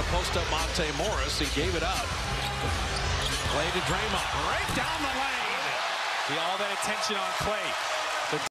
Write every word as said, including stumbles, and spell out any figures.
post up Monte Morris. He gave it up. Play to Draymond. Right down the lane. See all that attention on Clay.